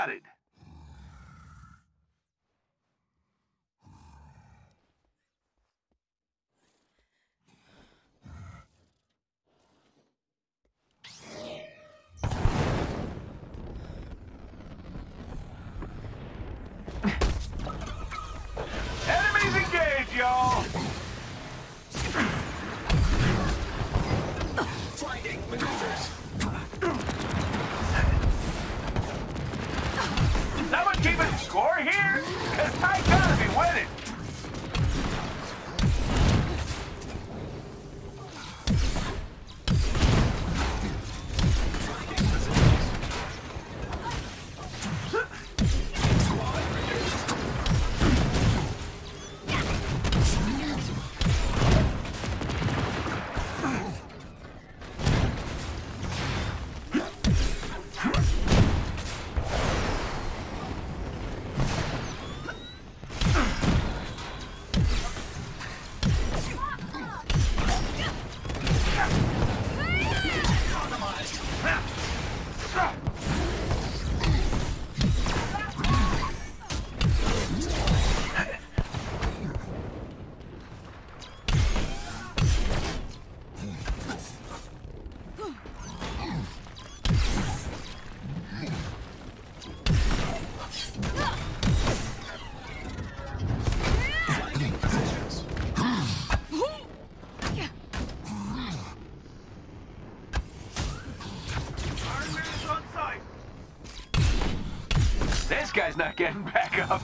spotted. Enemies engaged, y'all! Flanking maneuvers. Someone keeping score here? Cause I gotta be winning. This guy's not getting back up.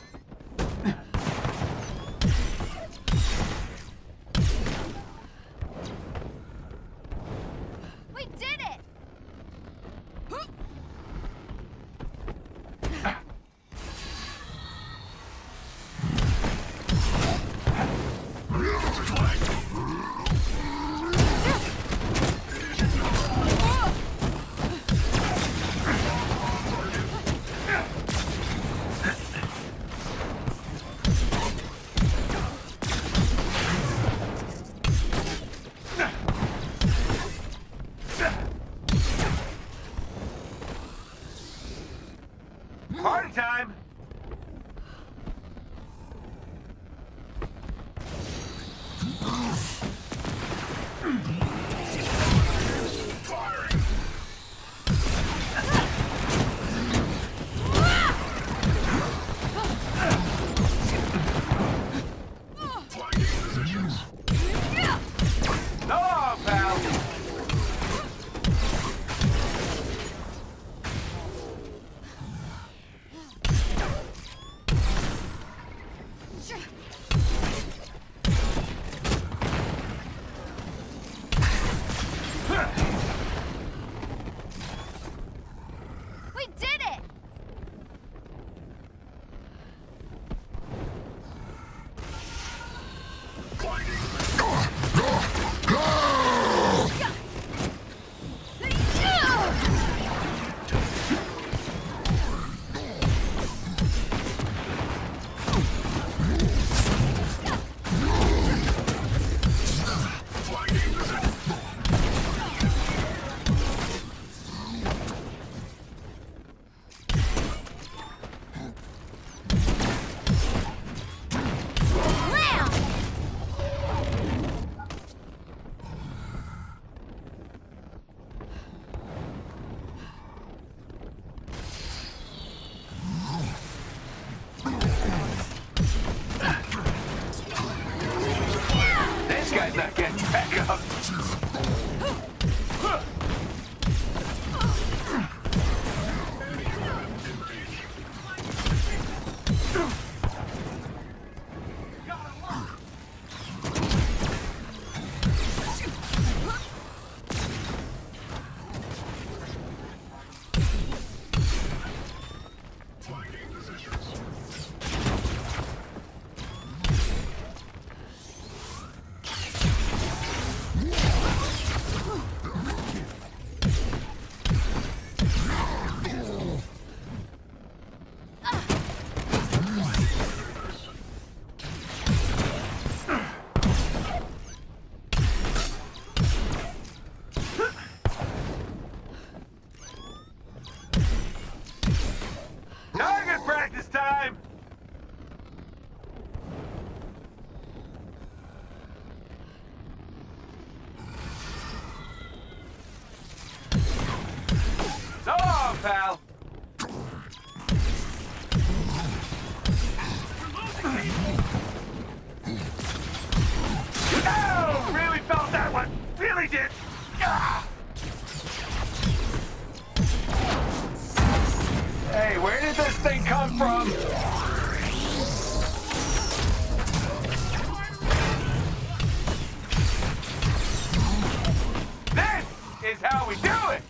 We did it! Party time! No, pal! We did it! This guy's not getting back up. pal. Oh, really felt that one. Really did. Ah! Hey, where did this thing come from? This is how we do it.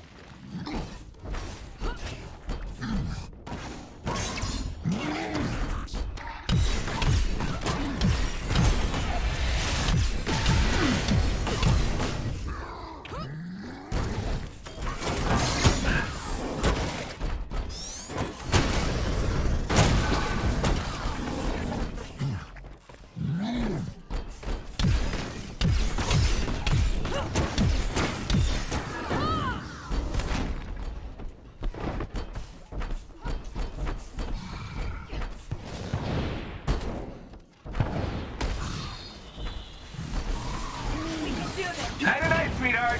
Night night, sweetheart.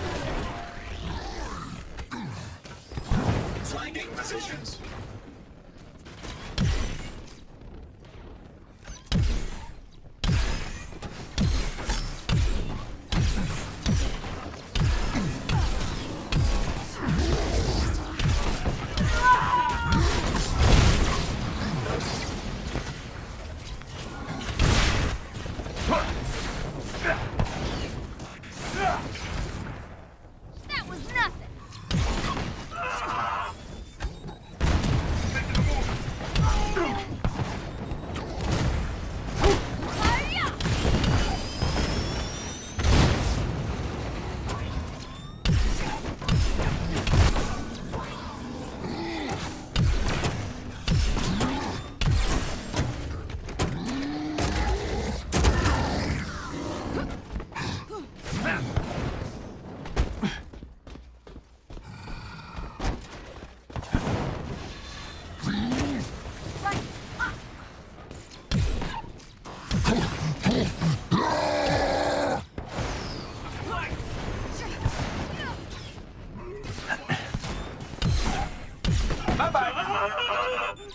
Flanking positions. That was nothing. Hurry up! Bye-bye.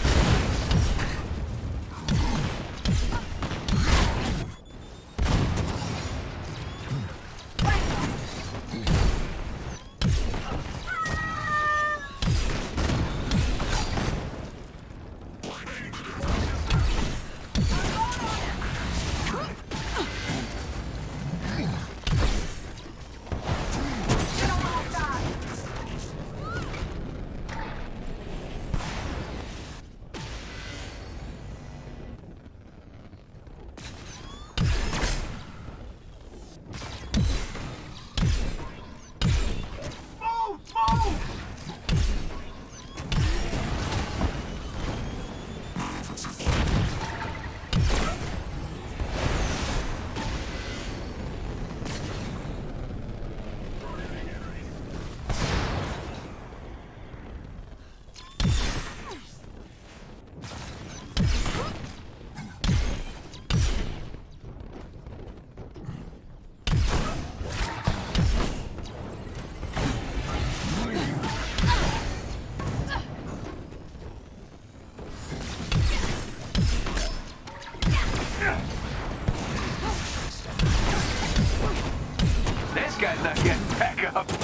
This guy's not getting back up.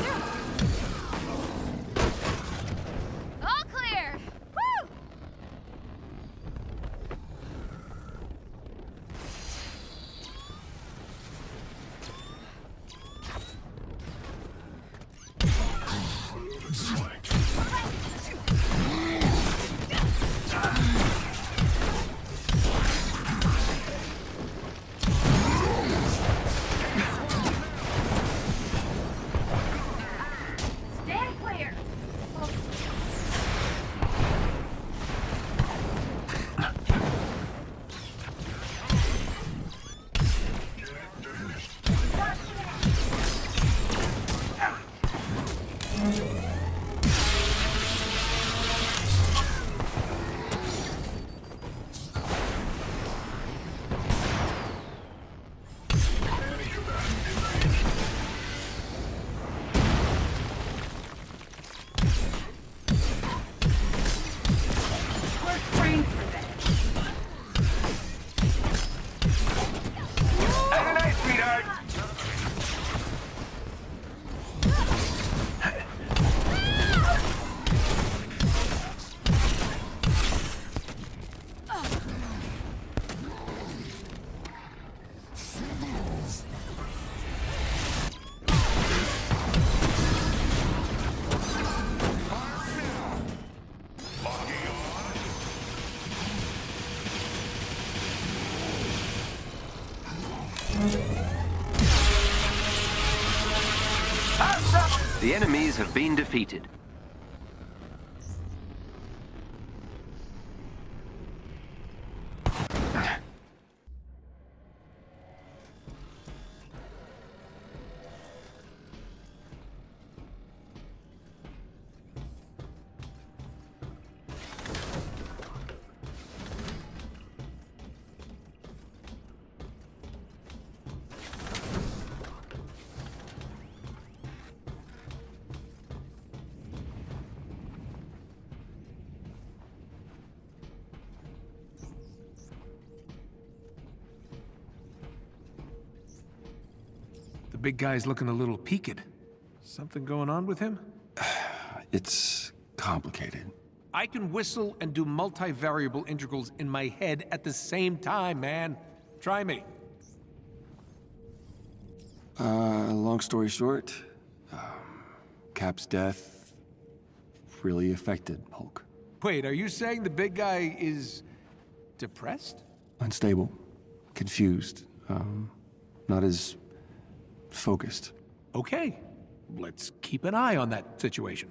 All clear. Woo! The enemies have been defeated. The big guy's looking a little peaked. Something going on with him? It's complicated. I can whistle and do multivariable integrals in my head at the same time, man. Try me. Long story short, Cap's death really affected Hulk. Wait, are you saying the big guy is depressed? Unstable, confused, not as focused. Okay, let's keep an eye on that situation.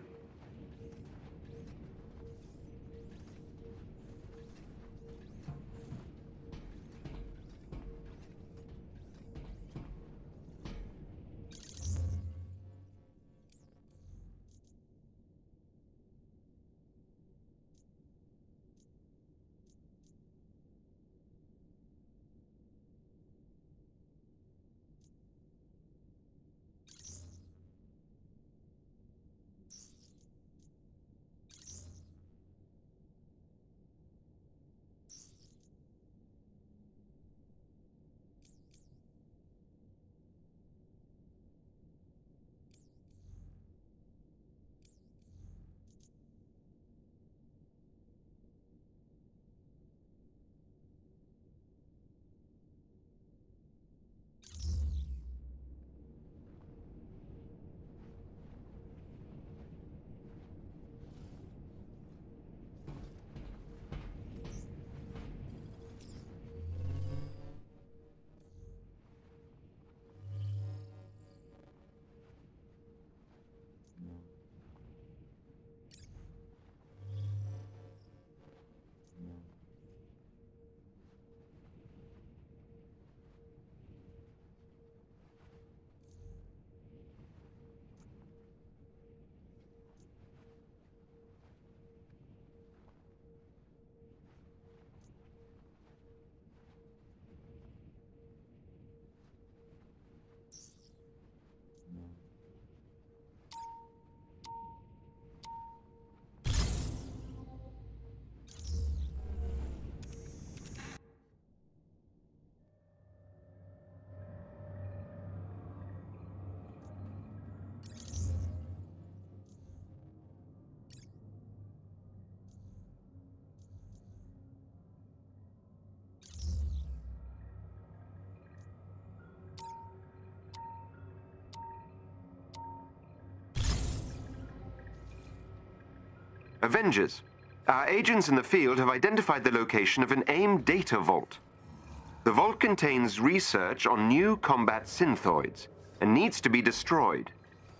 Avengers. Our agents in the field have identified the location of an AIM data vault. The vault contains research on new combat synthoids and needs to be destroyed.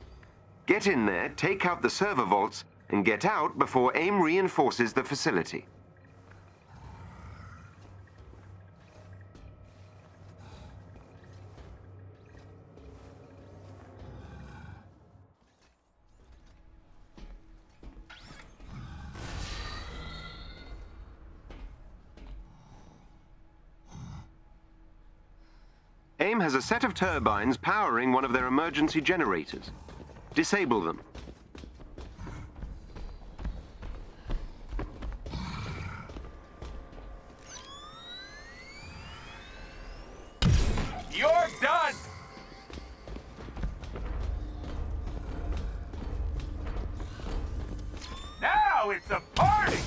Get in there, take out the server vaults, and get out before AIM reinforces the facility. AIM has a set of turbines powering one of their emergency generators. Disable them. You're done! Now it's a party!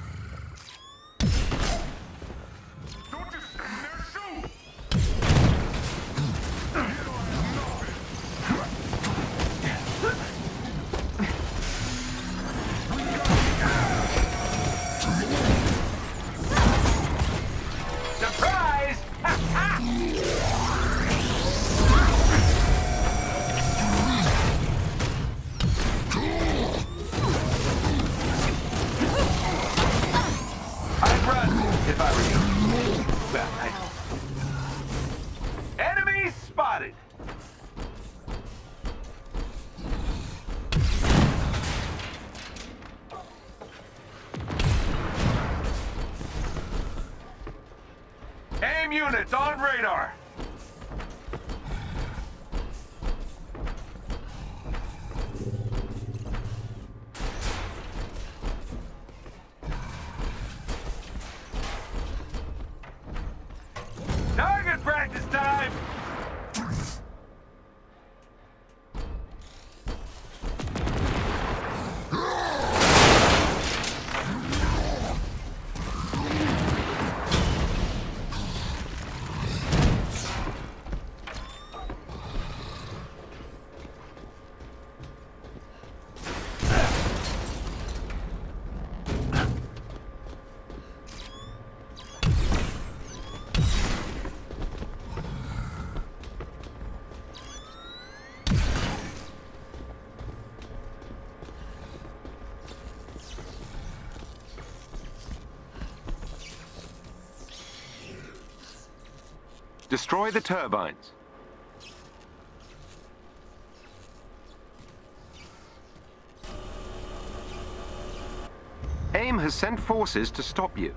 Don't you stand there, shoot! Surprise! Ha ha! on radar. Target practice time! Destroy the turbines. AIM has sent forces to stop you.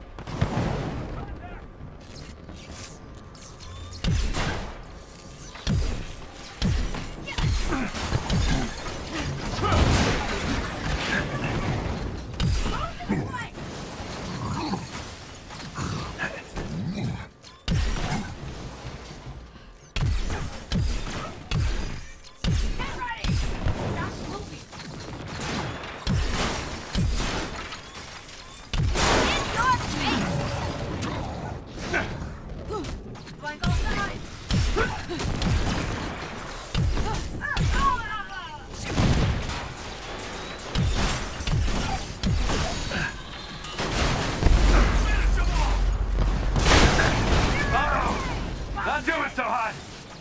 Not doing so hot.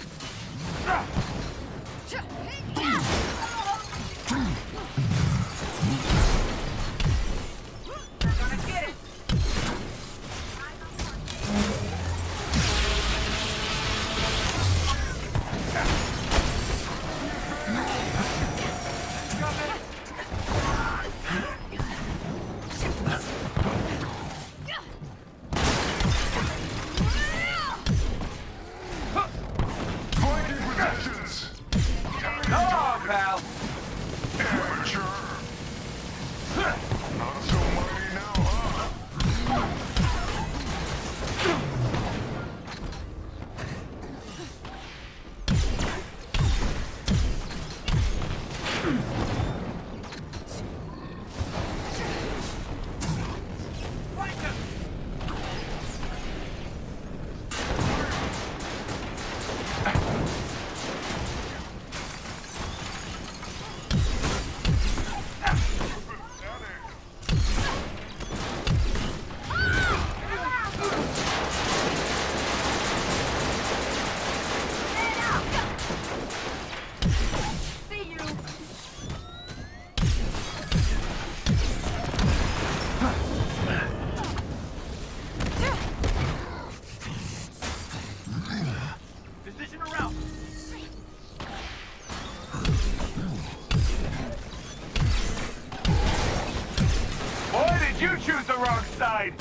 You choose the wrong side!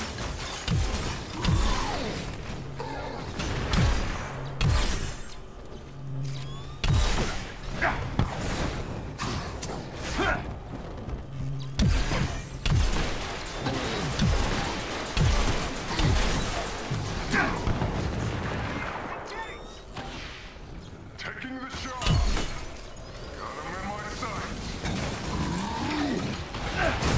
Taking the shot! Got him in my sights!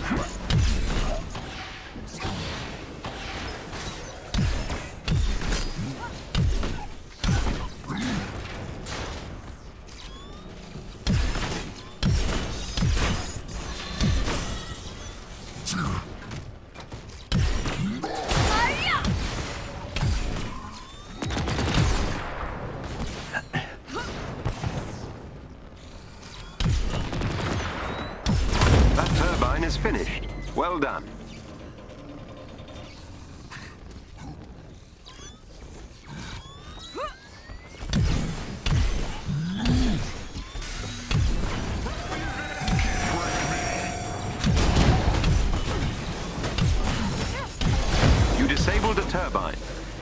That turbine is finished. Well done. You disabled a turbine.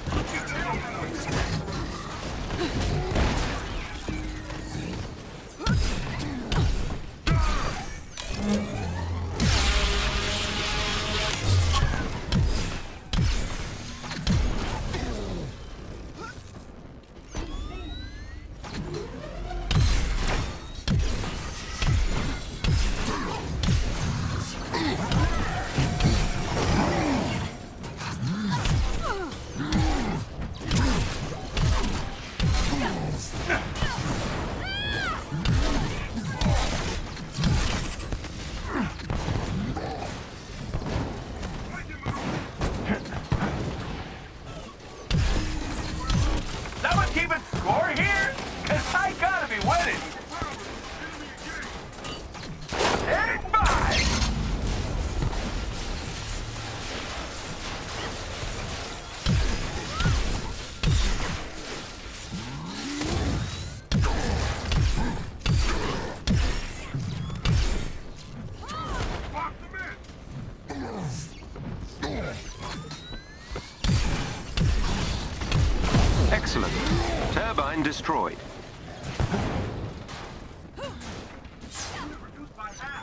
Someone keeping score here? Cause I gotta be winning. Stand by. Excellent. Turbine destroyed. Reduced by half.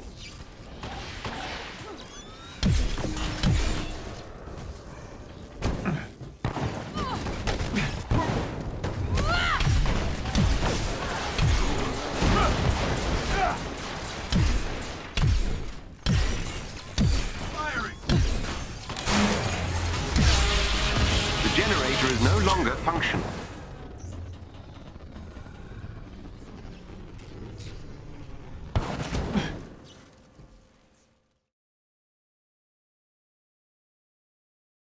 Firing. The generator is no longer functional.